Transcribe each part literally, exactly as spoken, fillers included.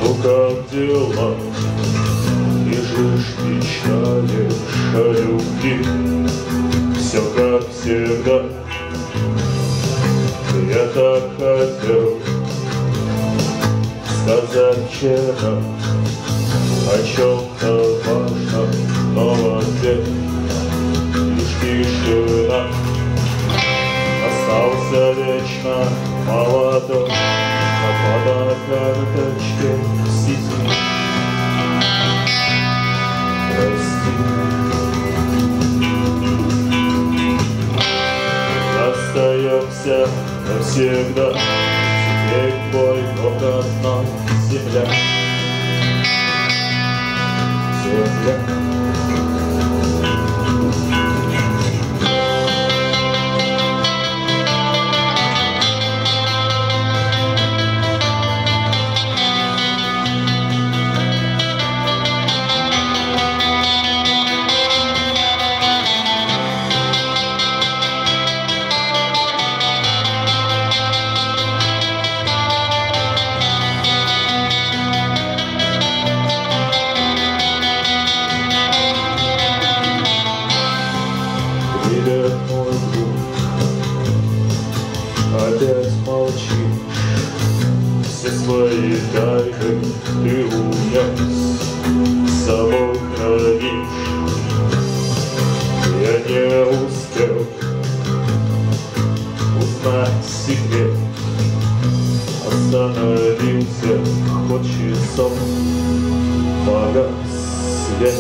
Ну как дела? Лежишь, мечтаешь о любви. Все как всегда. Я так хотел сказать вчера о чем-то важном, но в ответ лишь тишина. Остался вечно молодой, на фотокарточке сидит. Прости, остаемся навсегда. Теперь твой дом родная земля. Земля. Привет, мой друг, опять молчишь. Все свои тайны ты унес, с собой хранишь. Я не успел узнать секрет. Остановился ход часов, погас свет.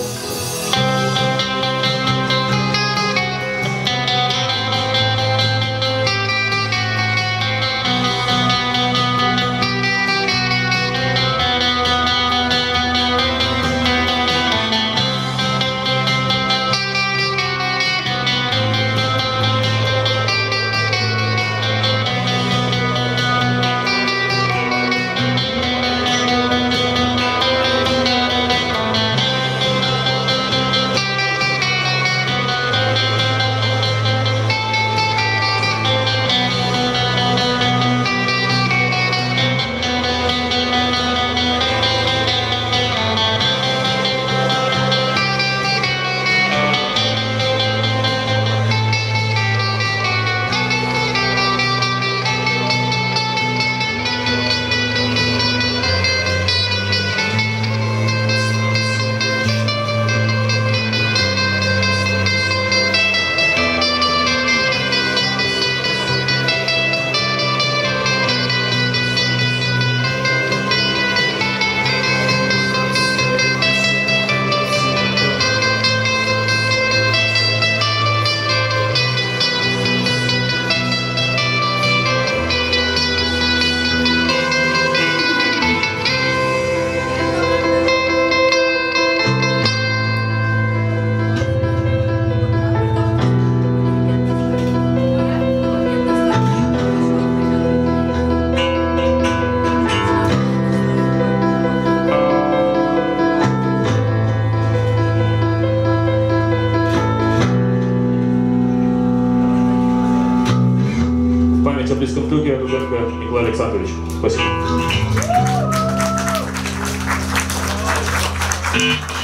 В близком друге Руденко Николай Александрович. Спасибо.